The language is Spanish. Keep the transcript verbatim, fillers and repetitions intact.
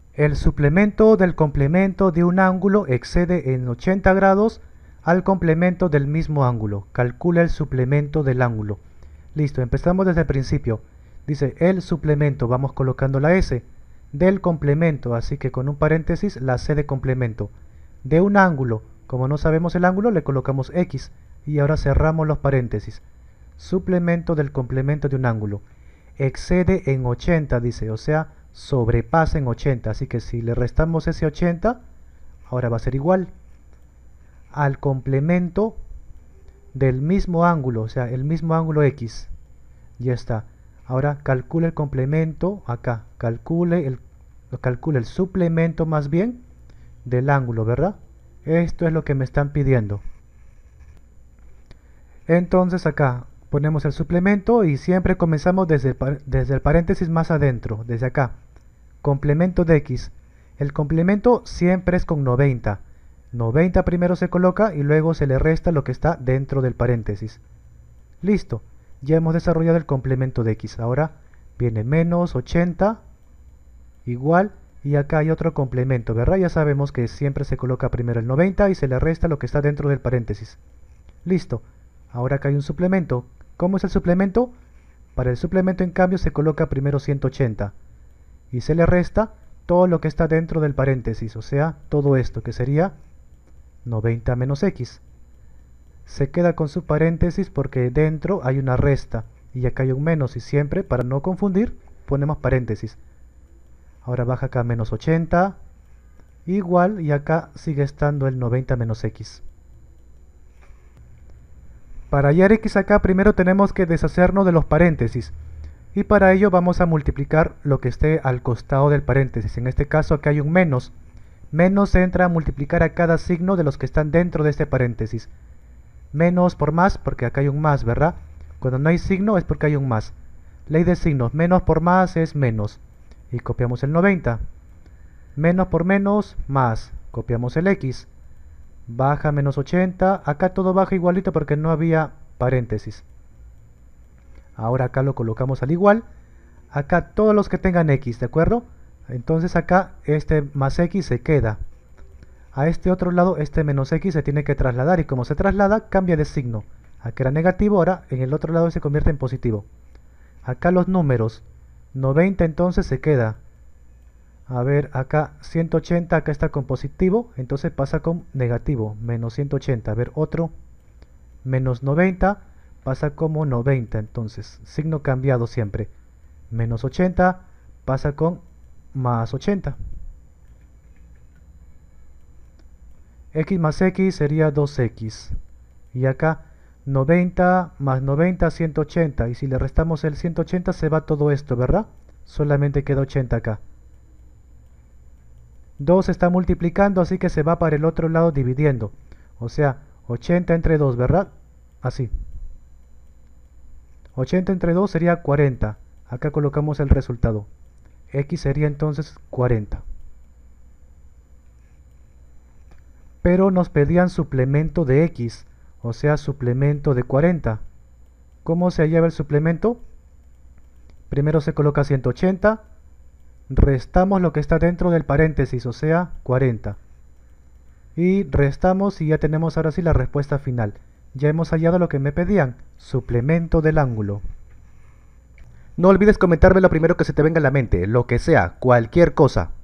El suplemento del complemento de un ángulo excede en ochenta grados al complemento del mismo ángulo. Calcula el suplemento del ángulo. Listo, empezamos desde el principio. Dice el suplemento, vamos colocando la S, del complemento, así que con un paréntesis la C de complemento. De un ángulo, como no sabemos el ángulo, le colocamos X y ahora cerramos los paréntesis. Suplemento del complemento de un ángulo. Excede en ochenta, dice, o sea, sobrepasa en ochenta, así que si le restamos ese ochenta, ahora va a ser igual al complemento del mismo ángulo, o sea, el mismo ángulo X. Ya está. Ahora calcule el complemento acá, calcule el, calcule el suplemento más bien del ángulo, ¿verdad? Esto es lo que me están pidiendo. Entonces acá ponemos el suplemento y siempre comenzamos desde el, desde el paréntesis más adentro, desde acá. Complemento de X. El complemento siempre es con noventa. noventa primero se coloca y luego se le resta lo que está dentro del paréntesis. Listo. Ya hemos desarrollado el complemento de X. Ahora viene menos ochenta igual y acá hay otro complemento, ¿verdad? Ya sabemos que siempre se coloca primero el noventa y se le resta lo que está dentro del paréntesis. Listo. Ahora acá hay un suplemento. ¿Cómo es el suplemento? Para el suplemento en cambio se coloca primero ciento ochenta y se le resta todo lo que está dentro del paréntesis, o sea, todo esto que sería noventa menos X. Se queda con su paréntesis porque dentro hay una resta y acá hay un menos y siempre, para no confundir, ponemos paréntesis. Ahora baja acá menos ochenta, igual, y acá sigue estando el noventa menos X. Para hallar X acá primero tenemos que deshacernos de los paréntesis y para ello vamos a multiplicar lo que esté al costado del paréntesis. En este caso acá hay un menos. Menos entra a multiplicar a cada signo de los que están dentro de este paréntesis. Menos por más, porque acá hay un más, ¿verdad? Cuando no hay signo es porque hay un más. Ley de signos, menos por más es menos. Y copiamos el noventa. Menos por menos, más. Copiamos el X. Baja menos ochenta. Acá todo baja igualito porque no había paréntesis. Ahora acá lo colocamos al igual. Acá todos los que tengan X, ¿de acuerdo? Entonces acá este más X se queda. A este otro lado este menos X se tiene que trasladar y como se traslada cambia de signo. Acá era negativo, ahora en el otro lado se convierte en positivo. Acá los números. noventa entonces se queda. A ver, acá ciento ochenta, acá está con positivo, entonces pasa con negativo, menos ciento ochenta. A ver, otro. Menos noventa pasa como noventa, entonces signo cambiado siempre. Menos ochenta pasa con más ochenta. X más X sería dos X. Y acá noventa más noventa, ciento ochenta. Y si le restamos el ciento ochenta se va todo esto, ¿verdad? Solamente queda ochenta acá. dos está multiplicando, así que se va para el otro lado dividiendo. O sea, ochenta entre dos, ¿verdad? Así. ochenta entre dos sería cuarenta. Acá colocamos el resultado. X sería entonces cuarenta. Pero nos pedían suplemento de X, o sea, suplemento de cuarenta. ¿Cómo se hallaba el suplemento? Primero se coloca ciento ochenta, restamos lo que está dentro del paréntesis, o sea, cuarenta. Y restamos y ya tenemos ahora sí la respuesta final. Ya hemos hallado lo que me pedían, suplemento del ángulo. No olvides comentarme lo primero que se te venga a la mente, lo que sea, cualquier cosa.